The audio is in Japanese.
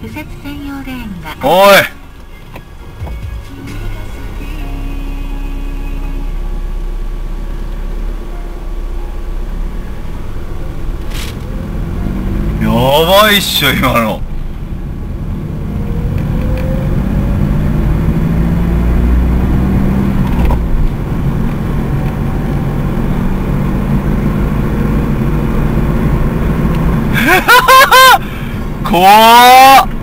右折専用レーンが。 おい、やばいっしょ今の。怖っ。